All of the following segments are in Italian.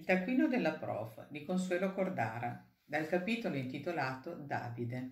taccuino della prof di Consuelo Cordara, dal capitolo intitolato Davide.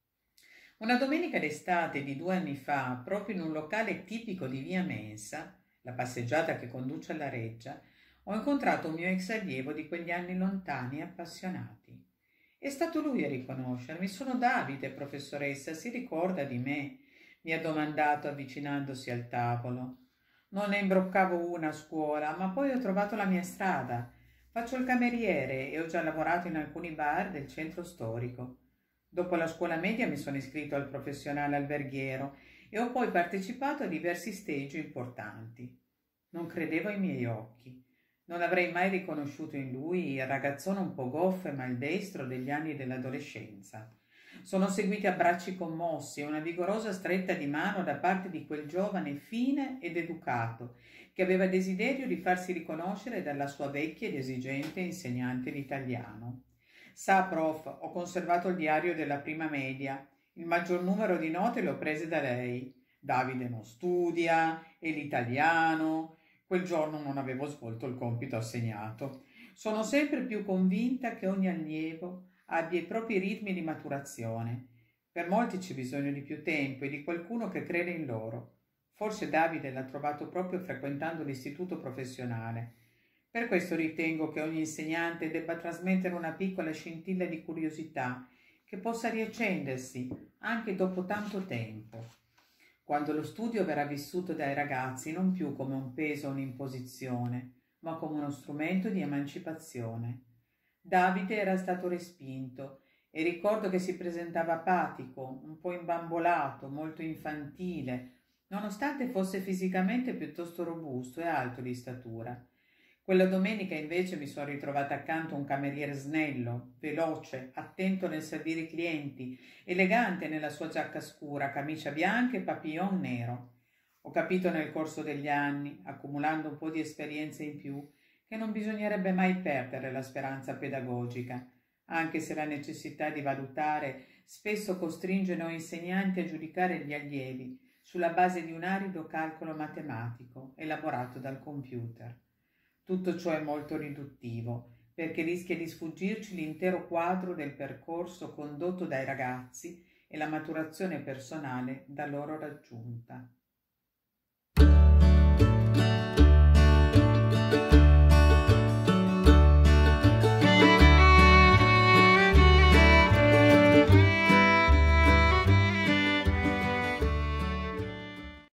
Una domenica d'estate di 2 anni fa, proprio in un locale tipico di via Mensa, la passeggiata che conduce alla Reggia, ho incontrato un mio ex allievo di quegli anni lontani e appassionati. È stato lui a riconoscermi. Sono Davide, professoressa, si ricorda di me? Mi ha domandato avvicinandosi al tavolo. Non ne imbroccavo una a scuola, ma poi ho trovato la mia strada. Faccio il cameriere e ho già lavorato in alcuni bar del centro storico. Dopo la scuola media mi sono iscritto al professionale alberghiero e ho poi partecipato a diversi stage importanti. Non credevo ai miei occhi. Non avrei mai riconosciuto in lui il ragazzone un po' goffo e maldestro degli anni dell'adolescenza. Sono seguiti abbracci commossi e una vigorosa stretta di mano da parte di quel giovane fine ed educato che aveva desiderio di farsi riconoscere dalla sua vecchia ed esigente insegnante di italiano. Sa, prof, ho conservato il diario della prima media. Il maggior numero di note le ho prese da lei. Davide non studia, è l'italiano. Quel giorno non avevo svolto il compito assegnato. Sono sempre più convinta che ogni allievo abbia i propri ritmi di maturazione. Per molti c'è bisogno di più tempo e di qualcuno che crede in loro. Forse Davide l'ha trovato proprio frequentando l'istituto professionale. Per questo ritengo che ogni insegnante debba trasmettere una piccola scintilla di curiosità che possa riaccendersi anche dopo tanto tempo, quando lo studio verrà vissuto dai ragazzi non più come un peso o un'imposizione, ma come uno strumento di emancipazione. Davide era stato respinto e ricordo che si presentava apatico, un po' imbambolato, molto infantile, nonostante fosse fisicamente piuttosto robusto e alto di statura. Quella domenica invece mi sono ritrovata accanto a un cameriere snello, veloce, attento nel servire i clienti, elegante nella sua giacca scura, camicia bianca e papillon nero. Ho capito nel corso degli anni, accumulando un po' di esperienza in più, che non bisognerebbe mai perdere la speranza pedagogica, anche se la necessità di valutare spesso costringe noi insegnanti a giudicare gli allievi sulla base di un arido calcolo matematico elaborato dal computer. Tutto ciò è molto riduttivo, perché rischia di sfuggirci l'intero quadro del percorso condotto dai ragazzi e la maturazione personale da loro raggiunta.